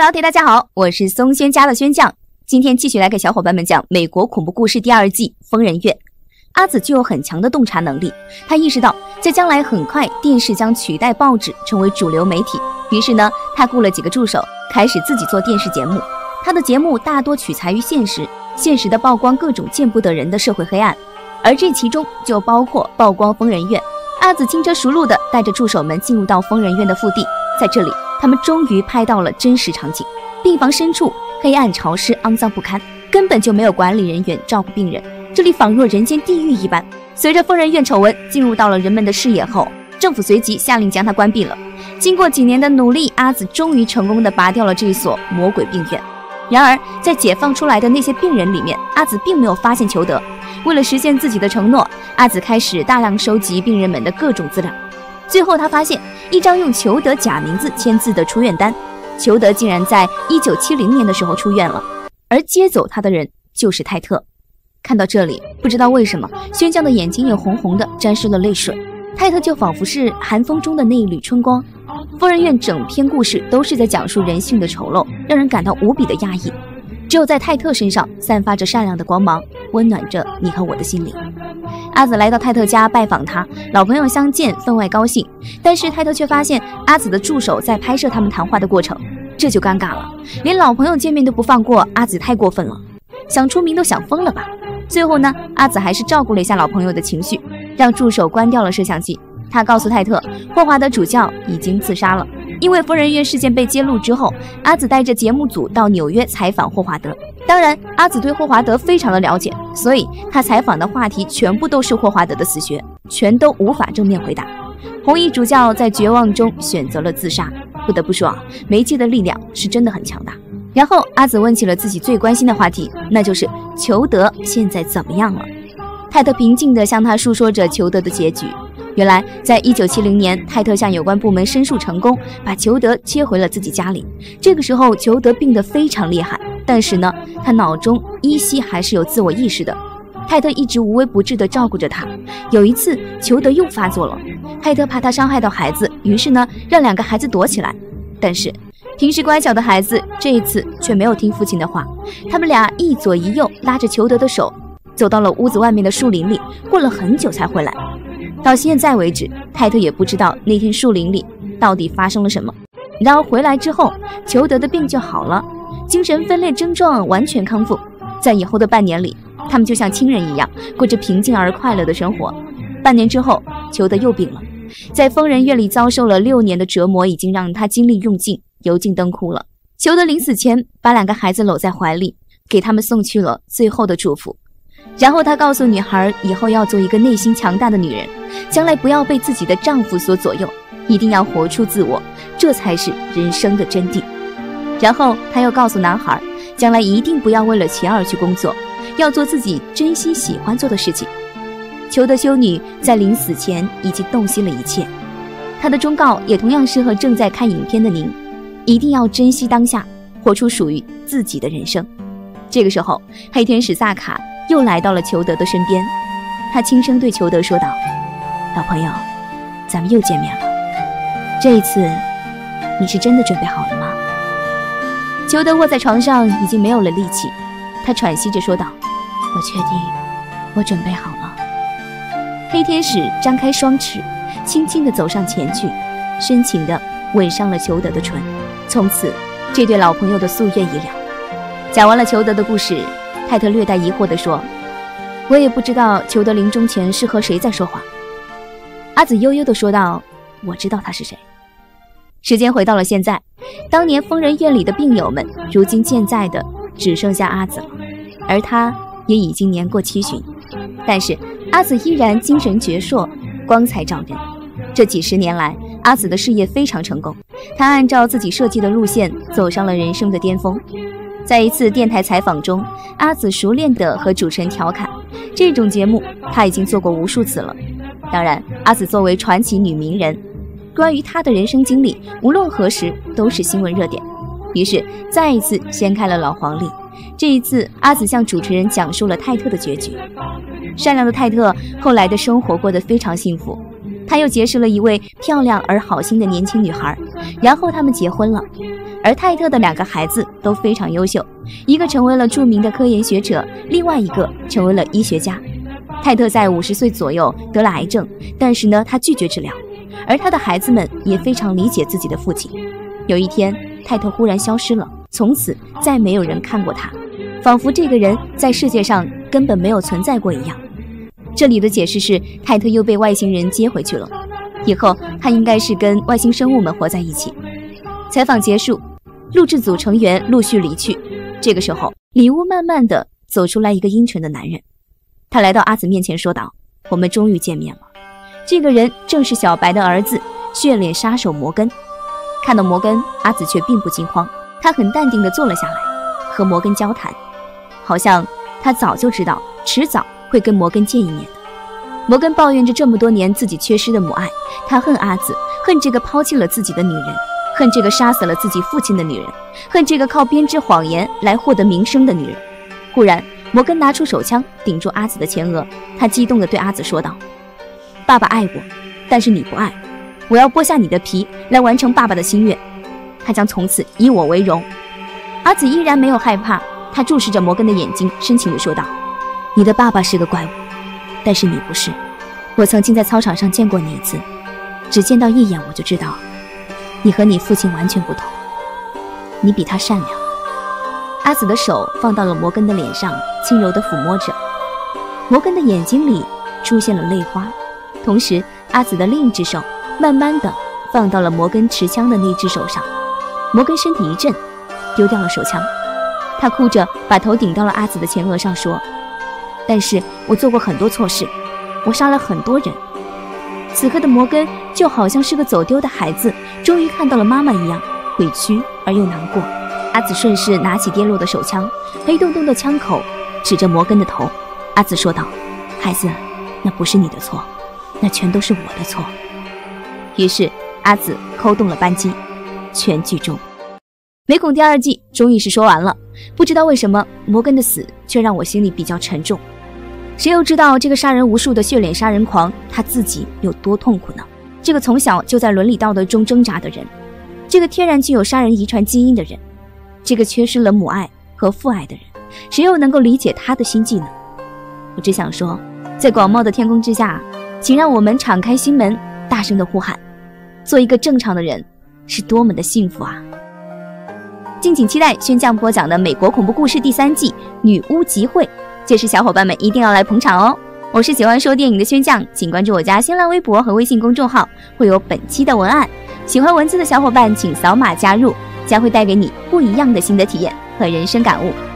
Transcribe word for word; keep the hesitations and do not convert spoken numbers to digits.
老铁，大家好，我是松轩家的轩酱，今天继续来给小伙伴们讲美国恐怖故事第二季《疯人院》。阿紫具有很强的洞察能力，他意识到在将来很快电视将取代报纸成为主流媒体，于是呢，他雇了几个助手，开始自己做电视节目。他的节目大多取材于现实，现实的曝光各种见不得人的社会黑暗，而这其中就包括曝光疯人院。阿紫轻车熟路地带着助手们进入到疯人院的腹地，在这里他们终于拍到了真实场景。病房深处黑暗潮湿肮脏不堪，根本就没有管理人员照顾病人，这里仿若人间地狱一般。随着疯人院丑闻进入到了人们的视野后，政府随即下令将它关闭了。经过几年的努力，阿紫终于成功地拔掉了这所魔鬼病院。然而在解放出来的那些病人里面，阿紫并没有发现裘德。为了实现自己的承诺，阿紫开始大量收集病人们的各种资料。最后他发现一张用裘德假名字签字的出院单，裘德竟然在一九七零年的时候出院了，而接走他的人就是泰特。看到这里，不知道为什么轩酱的眼睛也红红的沾湿了泪水。泰特就仿佛是寒风中的那一缕春光。疯人院整篇故事都是在讲述人性的丑陋，让人感到无比的压抑，只有在泰特身上散发着善良的光芒，温暖着你和我的心灵。阿紫来到泰特家拜访他，老朋友相见，分外高兴。但是泰特却发现阿紫的助手在拍摄他们谈话的过程，这就尴尬了，连老朋友见面都不放过，阿紫太过分了，想出名都想疯了吧。最后呢，阿紫还是照顾了一下老朋友的情绪，让助手关掉了摄像机。他告诉泰特，霍华德主教已经自杀了。因为疯人院事件被揭露之后，阿紫带着节目组到纽约采访霍华德。当然，阿紫对霍华德非常的了解，所以他采访的话题全部都是霍华德的死穴，全都无法正面回答。红衣主教在绝望中选择了自杀。不得不说啊，媒介的力量是真的很强大。然后阿紫问起了自己最关心的话题，那就是裘德现在怎么样了。泰特平静地向他述说着裘德的结局。原来在一九七零年，泰特向有关部门申诉成功，把裘德接回了自己家里。这个时候裘德病得非常厉害，但是呢，他脑中依稀还是有自我意识的。泰特一直无微不至地照顾着他。有一次裘德又发作了，泰特怕他伤害到孩子，于是呢，让两个孩子躲起来。但是平时乖巧的孩子这一次却没有听父亲的话，他们俩一左一右拉着裘德的手，走到了屋子外面的树林里，过了很久才回来。到现在为止，泰特也不知道那天树林里到底发生了什么。然而回来之后，裘德的病就好了，精神分裂症状完全康复。在以后的半年里，他们就像亲人一样，过着平静而快乐的生活。半年之后，裘德又病了，在疯人院里遭受了六年的折磨，已经让他精力用尽，油尽灯枯了。裘德临死前把两个孩子搂在怀里，给他们送去了最后的祝福。然后他告诉女孩，以后要做一个内心强大的女人，将来不要被自己的丈夫所左右，一定要活出自我，这才是人生的真谛。然后他又告诉男孩，将来一定不要为了钱而去工作，要做自己真心喜欢做的事情。裘德修女在临死前已经洞悉了一切，她的忠告也同样适合正在看影片的您，一定要珍惜当下，活出属于自己的人生。这个时候，黑天使萨卡又来到了裘德的身边，他轻声对裘德说道，老朋友，咱们又见面了，这一次你是真的准备好了吗？裘德卧在床上已经没有了力气，他喘息着说道，我确定我准备好了。黑天使张开双翅，轻轻地走上前去，深情地吻上了裘德的唇。从此这对老朋友的夙愿已了。讲完了裘德的故事，泰特略带疑惑地说，我也不知道裘德临终前是和谁在说话。阿紫悠悠地说道，我知道他是谁。时间回到了现在，当年疯人院里的病友们如今健在的只剩下阿紫了，而他也已经年过七旬。但是阿紫依然精神矍铄，光彩照人。这几十年来，阿紫的事业非常成功，她按照自己设计的路线走上了人生的巅峰。在一次电台采访中，阿紫熟练地和主持人调侃，这种节目她已经做过无数次了。当然，阿紫作为传奇女名人，关于她的人生经历无论何时都是新闻热点。于是再一次掀开了老黄历，这一次阿紫向主持人讲述了泰特的结局。善良的泰特后来的生活过得非常幸福，他又结识了一位漂亮而好心的年轻女孩，然后他们结婚了。 而泰特的两个孩子都非常优秀，一个成为了著名的科研学者，另外一个成为了医学家。泰特在五十岁左右得了癌症，但是呢，他拒绝治疗，而他的孩子们也非常理解自己的父亲。有一天，泰特忽然消失了，从此再没有人看过他，仿佛这个人在世界上根本没有存在过一样。这里的解释是，泰特又被外星人接回去了，以后他应该是跟外星生物们活在一起。采访结束，录制组成员陆续离去。这个时候，里屋慢慢地走出来一个阴沉的男人，他来到阿紫面前说道：“我们终于见面了。”这个人正是小白的儿子，血脸杀手摩根。看到摩根，阿紫却并不惊慌，他很淡定地坐了下来，和摩根交谈，好像他早就知道迟早会跟摩根见一面的。摩根抱怨着这么多年自己缺失的母爱，他恨阿紫，恨这个抛弃了自己的女人，恨这个杀死了自己父亲的女人，恨这个靠编织谎言来获得名声的女人。忽然，摩根拿出手枪顶住阿紫的前额，他激动地对阿紫说道：“爸爸爱我，但是你不爱，我要剥下你的皮来完成爸爸的心愿，他将从此以我为荣。”阿紫依然没有害怕，他注视着摩根的眼睛，深情地说道：“你的爸爸是个怪物，但是你不是。我曾经在操场上见过你一次，只见到一眼我就知道，你和你父亲完全不同，你比他善良。”阿紫的手放到了摩根的脸上，轻柔地抚摸着。摩根的眼睛里出现了泪花，同时阿紫的另一只手慢慢地放到了摩根持枪的那只手上。摩根身体一震，丢掉了手枪，他哭着把头顶到了阿紫的前额上，说：“但是我做过很多错事，我杀了很多人。”此刻的摩根就好像是个走丢的孩子，终于看到了妈妈一样，委屈而又难过。阿紫顺势拿起跌落的手枪，黑洞洞的枪口指着摩根的头。阿紫说道：“孩子，那不是你的错，那全都是我的错。”于是阿紫扣动了扳机，全剧终。美恐第二季终于是说完了，不知道为什么摩根的死却让我心里比较沉重。谁又知道这个杀人无数的血脸杀人狂他自己有多痛苦呢？这个从小就在伦理道德中挣扎的人，这个天然具有杀人遗传基因的人，这个缺失了母爱和父爱的人，谁又能够理解他的心迹呢？我只想说，在广袤的天空之下，请让我们敞开心门，大声地呼喊，做一个正常的人是多么的幸福啊！敬请期待宣酱播讲的美国恐怖故事第三季《女巫集会》，届时小伙伴们一定要来捧场哦！我是喜欢说电影的宣酱，请关注我家新浪微博和微信公众号，会有本期的文案。喜欢文字的小伙伴请扫码加入，将会带给你不一样的新的体验和人生感悟。